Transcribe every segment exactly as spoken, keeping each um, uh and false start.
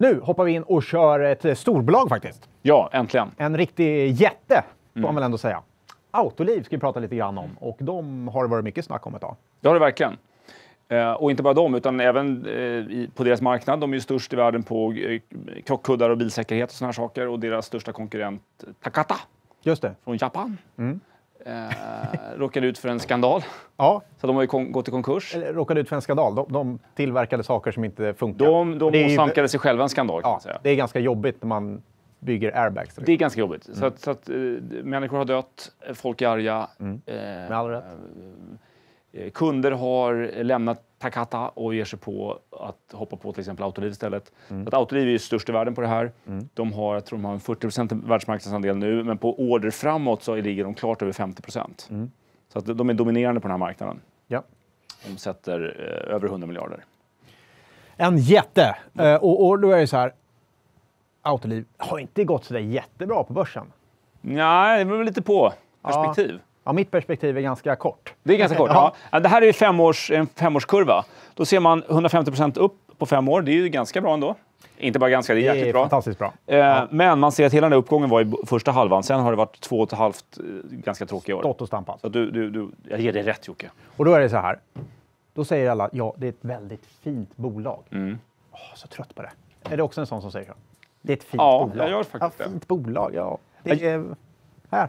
Nu hoppar vi in och kör ett storbolag faktiskt. Ja, äntligen. En riktig jätte, får man väl ändå säga. Autoliv ska vi prata lite grann om. Och de har det varit mycket snack om ett tag. Det har det verkligen. Eh, och inte bara de, utan även eh, i, på deras marknad. De är ju störst i världen på eh, krockkuddar och bilsäkerhet och såna här saker. Och deras största konkurrent, Takata, Just det. från Japan, Mm. eh, råkade ut för en skandal. Ja, Så de har ju kon- gått i konkurs. eller råkade ut för en skandal. De, de tillverkade saker som inte funkar. De, de Det är ju- åsamkade sig själva en skandal, kan man Ja, säga. det är ganska jobbigt när man bygger airbags. Det är ganska jobbigt. Så att, så att eh, människor har dött, folk är arga. Mm. Eh, Med all rätt. eh, kunder har lämnat Takata och ger sig på att hoppa på till exempel Autoliv istället. Mm. Så att Autoliv är ju störst i världen på det här. Mm. De har, jag tror de har en fyrtio procent världsmarknadsandel nu, men på order framåt så ligger de klart över femtio procent. Mm. Så att de är dominerande på den här marknaden. Ja. De sätter eh, över hundra miljarder. En jätte. Eh, och, och då är det så här. Autoliv har inte gått så där jättebra på börsen. Nej, det beror väl lite på perspektiv. Ja, mitt perspektiv är ganska kort. Det är ganska kort. Ja. Ja. Det här är femårs, en femårskurva. Då ser man hundrafemtio procent upp på fem år. Det är ju ganska bra ändå. Inte bara ganska, det är Det jäkligt är bra. fantastiskt bra. Eh, Ja. Men man ser att hela den här uppgången var i b- första halvan. Sen har det varit två och ett halvt eh, ganska tråkiga år. Stått och stampat. Så att du, du, du, jag ger dig rätt, Jocke. Och då är det så här. Då säger alla, ja, det är ett väldigt fint bolag. Mm. Åh, så trött på det. Är det också en sån som säger så? Det är ett fint Ja, bolag. jag gör faktiskt ja, det. fint bolag, ja. Det är... Här.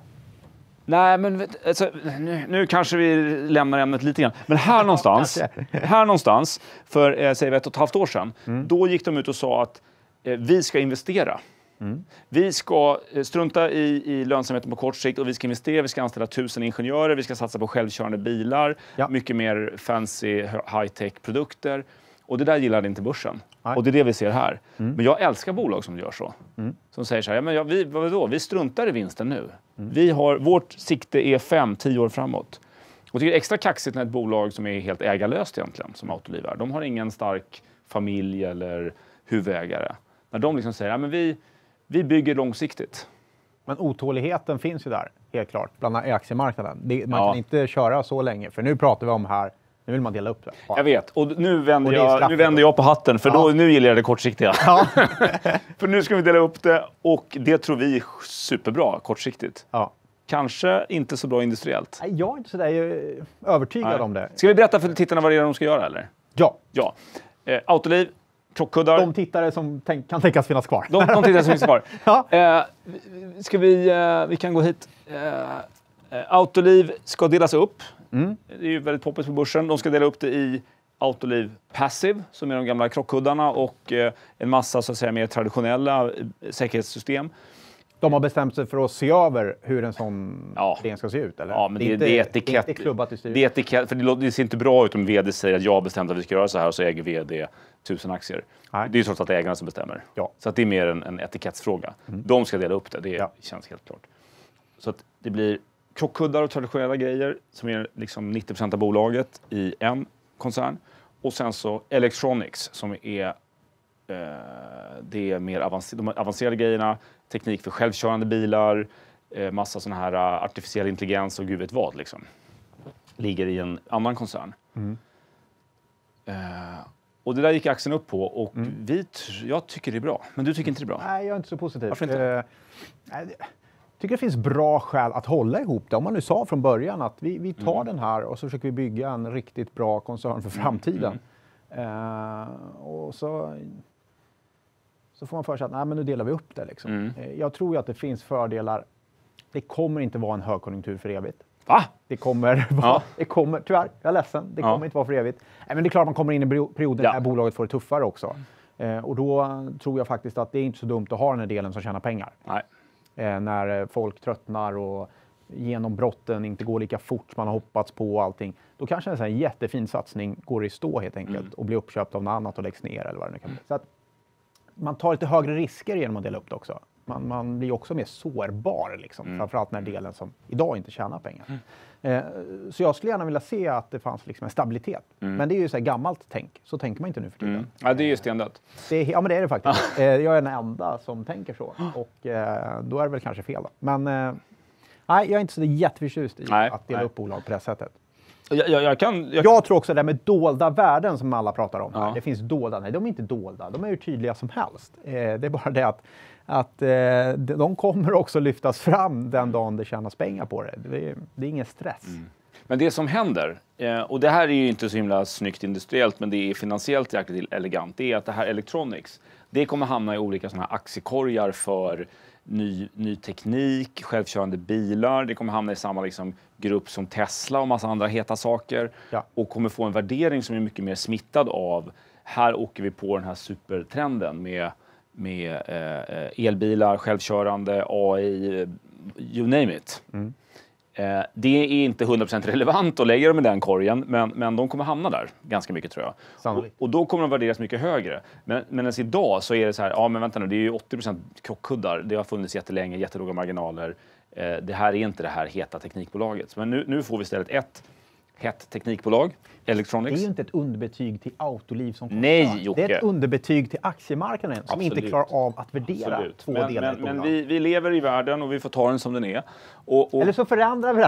Nej, men vet- alltså, nu, nu kanske vi lämnar ämnet lite grann. Men här någonstans, här någonstans för eh, säger vi ett och ett halvt år sedan, Mm. då gick de ut och sa att eh, vi ska investera. Mm. Vi ska eh, strunta i, i lönsamheten på kort sikt och vi ska investera, vi ska anställa tusen ingenjörer, vi ska satsa på självkörande bilar, Ja. mycket mer fancy high-tech produkter. Och det där gillade inte börsen. Nej. Och det är det vi ser här. Mm. Men jag älskar bolag som gör så. Mm. Som säger så här, ja, men ja, vi, vadå? Vi struntar i vinsten nu. Mm. Vi har, vårt sikte är fem, tio år framåt. Och det är extra kaxigt när ett bolag som är helt ägarlöst egentligen, som Autoliv är. De har ingen stark familj eller huvudägare. När de liksom säger, ja, men vi, vi bygger långsiktigt. Men otåligheten finns ju där, helt klart, bland aktiemarknaden. Det, man Ja. kan inte köra så länge, för nu pratar vi om här, nu vill man dela upp det. Jag vet, och nu vänder, Och det är jag, nu straffet vänder då. jag på hatten, för då, Ja. nu gillar jag det kortsiktiga. Ja. För nu ska vi dela upp det, och det tror vi är superbra kortsiktigt. Ja. Kanske inte så bra industriellt. Nej, jag är inte så där eh, övertygad Nej. om det. Ska vi berätta för tittarna vad det är de ska göra, eller? Ja, Ja. Eh, Autoliv, krockkuddar. de tittare som tänk, kan tänkas finnas kvar. De, de tittar som finns kvar. Ja. Eh, ska vi, eh, vi kan gå hit. Eh, eh, Autoliv ska delas upp. Mm. Det är ju väldigt poppis på börsen. De ska dela upp det i Autoliv Passive, som är de gamla krockkuddarna, och eh, en massa så att säga mer traditionella eh, säkerhetssystem. De har bestämt sig för att se över hur en sån Ja. den ska se ut, eller? Ja, men det, inte, det är etikett. Det är inte klubbat i styrelsen. Det är etikett, för det, låter- det ser inte bra ut om vd säger att jag har bestämt att vi ska göra så här, och så äger vd tusen aktier. Nej. Det är ju trots allt ägarna som bestämmer. Ja. Så att det är mer en, en etikettsfråga. De ska dela upp det, det Ja. känns helt klart. Så att det blir krockkuddar och traditionella grejer som är liksom nittio procent av bolaget i en koncern. Och sen så Electronics som är eh, det är mer avancer- de avancerade grejerna, teknik för självkörande bilar, eh, massa sådana här uh, artificiell intelligens och gud vet vad liksom. Ligger i en annan koncern. Mm. Eh, och det där gick aktien upp på, och Mm. vi tr- jag tycker det är bra. Men du tycker inte det är bra? Nej, jag är inte så positiv. Varför inte? Eh, nej, det- jag tycker det finns bra skäl att hålla ihop det. Om man nu sa från början att vi, vi tar Mm. den här och så försöker vi bygga en riktigt bra koncern för framtiden. Eh, och så, så får man för sig att nej, men nu delar vi upp det. Liksom. Mm. Eh, jag tror ju att det finns fördelar. Det kommer inte vara en högkonjunktur för evigt. Va? Det kommer, vara, Ja. det kommer, tyvärr, jag är ledsen, det Ja. kommer inte vara för evigt. Nej, men det är klart man kommer in i en period Ja. när bolaget får det tuffare också. Eh, och då tror jag faktiskt att det är inte så dumt att ha den här delen som tjänar pengar. Nej. Eh, när eh, folk tröttnar och genombrotten inte går lika fort som man har hoppats på och allting. Då kanske en sån här jättefin satsning går i stå helt enkelt Mm. och blir uppköpt av något annat och läggs ner eller vad det nu kan bli. Så att man tar lite högre risker genom att dela upp det också. Man, man blir också mer sårbar, liksom, Mm. framförallt när delen som idag inte tjänar pengar. Eh, så jag skulle gärna vilja se att det fanns liksom en stabilitet. Mm. Men det är ju så här gammalt tänk. Så tänker man inte nu för tiden. Mm. Ja, det är ju stendött. Det är, ja, men det är det faktiskt. Eh, jag är den enda som tänker så. Och eh, då är det väl kanske fel. Då. Men eh, nej, jag är inte så jätteförtjust i Nej, att dela nej. upp bolag på det sättet. Jag, jag, jag, kan, jag... jag tror också det där med dolda värden som alla pratar om. Ja. Det finns dolda, nej de är inte dolda, de är ju tydliga som helst. Eh, det är bara det att, att eh, de kommer också lyftas fram den dagen det tjänas pengar på det. Det är, det är ingen stress. Mm. Men det som händer, eh, och det här är ju inte så himla snyggt industriellt, men det är finansiellt jäkligt elegant, det är att det här Electronics, det kommer hamna i olika såna här aktiekorgar för ny, ny teknik, självkörande bilar, det kommer hamna i samma liksom, grupp som Tesla och massa andra heta saker, ja. och kommer få en värdering som är mycket mer smittad av, här åker vi på den här supertrenden med, med eh, elbilar, självkörande, A I, you name it. Mm. Eh, det är inte hundra procent relevant att lägga dem i den korgen, men, men de kommer hamna där ganska mycket tror jag. Och, och då kommer de värderas mycket högre. Men, men ens idag så är det så här, ja men vänta nu, det är ju åttio procent krockkuddar, det har funnits jättelänge, jättelåga marginaler. Eh, det här är inte det här heta teknikbolaget. Men nu, nu får vi istället ett hett teknikbolag, Electronics. Det är ju inte ett underbetyg till Autoliv som kostar. Nej, Jocke. Det är ett underbetyg till aktiemarknaden som Absolut. inte klarar av att värdera Absolut. två men, delar men, men vi, vi lever i världen och vi får ta den som den är. Och, och... Eller så förändrar vi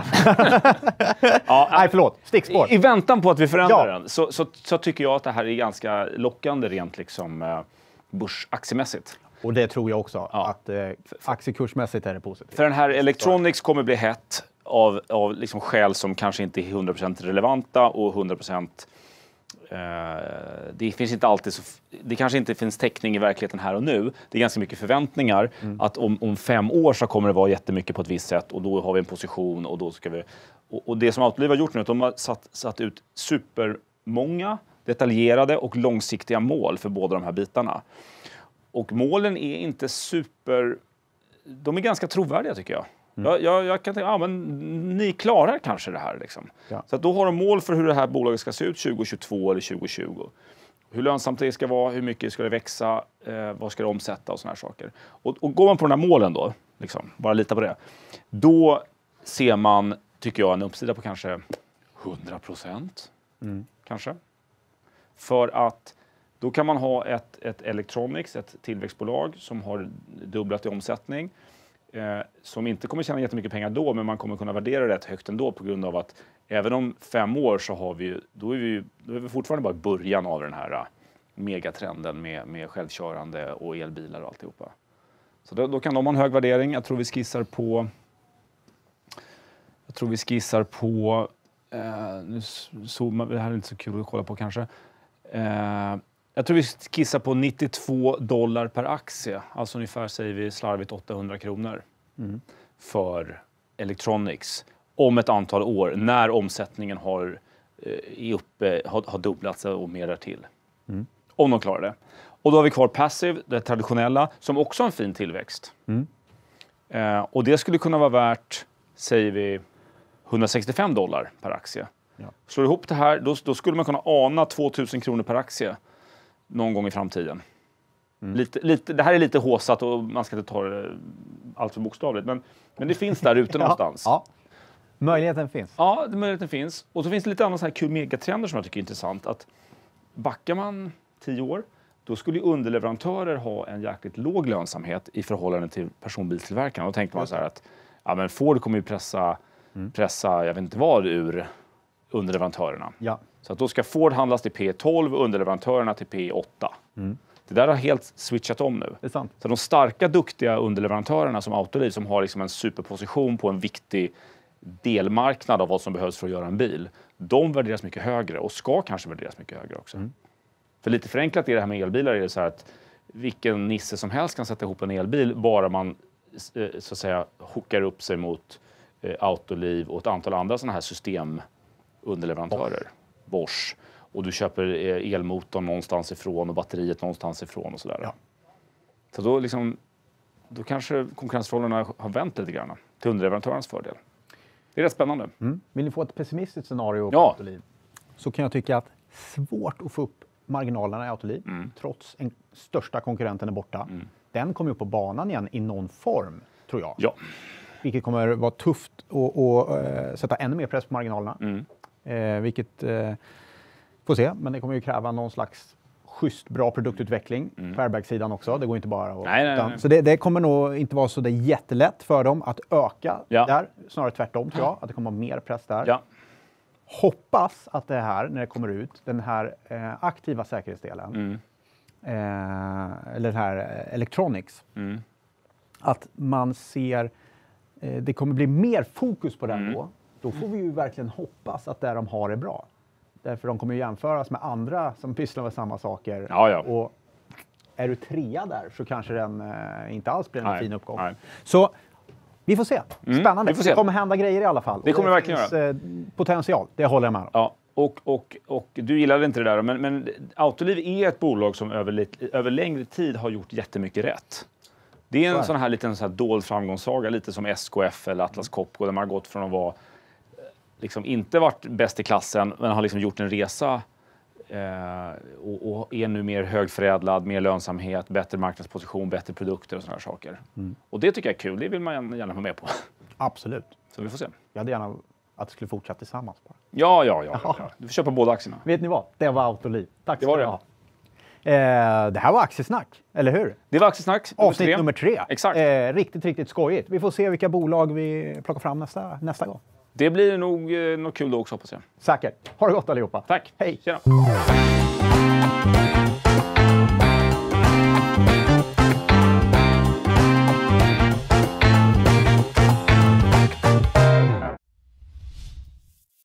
den. ja, Nej, förlåt. Stickspår. I, I väntan på att vi förändrar ja. den så, så, så tycker jag att det här är ganska lockande rent liksom eh, börsaktiemässigt. Och det tror jag också, ja. att eh, aktiekursmässigt är det positivt. För den här Electronics kommer bli hett av, av liksom skäl som kanske inte är hundra procent relevanta och hundra procent eh, det finns inte alltid så, det kanske inte finns täckning i verkligheten här och nu. Det är ganska mycket förväntningar mm. att om, om fem år så kommer det vara jättemycket på ett visst sätt och då har vi en position och då ska vi och, och det som Autoliv har gjort nu är att de har satt, satt ut supermånga detaljerade och långsiktiga mål för båda de här bitarna. Och målen är inte super, de är ganska trovärdiga tycker jag. Mm. Jag, jag, jag kan tänka, ja men ni klarar kanske det här liksom. Ja. Så att då har de mål för hur det här bolaget ska se ut tjugo tjugotvå eller tjugo tjugo. Hur lönsamt det ska vara, hur mycket ska det växa, eh, vad ska det omsätta och såna här saker. Och, och går man på de här målen då, liksom, bara lita på det, då ser man, tycker jag, en uppsida på kanske hundra procent. Mm. Kanske. För att då kan man ha ett, ett Electronics, ett tillväxtbolag som har dubblat i omsättning. Eh, som inte kommer tjäna jättemycket pengar då, men man kommer kunna värdera rätt högt ändå på grund av att även om fem år så har vi, då är vi, då är vi fortfarande bara i början av den här uh, megatrenden med, med självkörande och elbilar och alltihopa. Så då, då kan de ha en hög värdering. Jag tror vi skissar på jag tror vi skissar på eh, nu zoomar, det här är inte så kul att kolla på kanske. Eh, jag tror vi skissar på nittiotvå dollar per aktie. Alltså ungefär säger vi slarvigt åttahundra kronor mm. för Electronics om ett antal år när omsättningen har, eh, uppe, har, har dubblats och mer därtill. Mm. Om de klarar det. Och då har vi kvar Passive, det traditionella, som också har en fin tillväxt. Mm. Eh, och det skulle kunna vara värt, säger vi, hundrasextiofem dollar per aktie. Ja. Slår ihop det här, då, då skulle man kunna ana tvåtusen kronor per aktie någon gång i framtiden. Mm. Lite, lite, det här är lite håsat och man ska inte ta det allt för bokstavligt. Men, men det finns där ute någonstans. Ja. Möjligheten finns. Ja, möjligheten finns. Och så finns det lite andra så här kul megatrender som jag tycker är intressant. Att backar man tio år, då skulle ju underleverantörer ha en jäkligt låg lönsamhet i förhållande till personbilstillverkarna. Då tänkte man så här att ja, men Ford kommer ju pressa, mm. pressa, jag vet inte vad, ur underleverantörerna. Ja. Så att då ska Ford handlas till P tolv och underleverantörerna till P åtta. Mm. Det där har helt switchat om nu. Det är sant. Så de starka, duktiga underleverantörerna som Autoliv, som har liksom en superposition på en viktig delmarknad av vad som behövs för att göra en bil, de värderas mycket högre och ska kanske värderas mycket högre också. Mm. För lite förenklat i det här med elbilar är det så här att vilken nisse som helst kan sätta ihop en elbil bara man så att säga hookar upp sig mot eh, Autoliv och ett antal andra sådana här systemunderleverantörer. Bosch. Och du köper elmotorn någonstans ifrån och batteriet någonstans ifrån och sådär. Ja. Så då liksom, då kanske konkurrensförhållandena har vänt lite grann till underleverantörens fördel. Det är rätt spännande. Mm. Vill ni få ett pessimistiskt scenario på ja. Autoliv, så kan jag tycka att svårt att få upp marginalerna i Autoliv, mm. trots en största konkurrenten är borta. Mm. Den kommer upp på banan igen i någon form, tror jag. Ja. Vilket kommer vara tufft att uh, sätta ännu mer press på marginalerna. Mm. Uh, vilket uh, får se, men det kommer ju kräva någon slags schysst bra produktutveckling mm. på airbag-sidan också. Det går inte bara att... Nej, nej, nej. Så det, det kommer nog inte vara så det jättelätt för dem att öka ja. där. Snarare tvärtom tror jag, att det kommer vara mer press där. Ja. hoppas att det här, när det kommer ut, den här eh, aktiva säkerhetsdelen, Mm. eh, eller den här eh, electronics, Mm. att man ser, eh, det kommer bli mer fokus på den Mm. då. Då får vi ju verkligen hoppas att där de har det bra. Därför de kommer ju jämföras med andra som pysslar med samma saker. Ja, ja. Och är du trea där så kanske den eh, inte alls blir en Nej, fin uppgång. nej. Så vi får se. Spännande. vi får se. Det kommer hända grejer i alla fall. Det Och kommer verkligen finns, eh, potential, det håller jag med om. Ja, och, och, och du gillade inte det där, men, men Autoliv är ett bolag som över, lit- över längre tid har gjort jättemycket rätt. Det är en Så är det. sån här liten så här dold framgångssaga, lite som S K F eller Atlas Copco, där man har gått från att vara, liksom inte varit bäst i klassen, men har liksom gjort en resa eh, och, och är nu mer högförädlad, mer lönsamhet, bättre marknadsposition, bättre produkter och sådana här saker. Och det tycker jag är kul, det vill man gärna, gärna vara med på. Absolut. Så vi får se. Jag hade gärna att det skulle fortsätta tillsammans. Bara. Ja, ja, ja, ja, ja. Du får köpa båda aktierna. Vet ni vad? Det var Autoliv. Tack Det ska var ni det. ha. Eh, det här var Aktiesnack, eller hur? Det var Aktiesnack. nummer Avsnitt tre. nummer tre. Exakt. Eh, riktigt, riktigt skojigt. Vi får se vilka bolag vi plockar fram nästa, nästa gång. Det blir nog eh, något kul då också, hoppas jag. Säkert. Ha det gott allihopa. Tack. Hej. Tjena.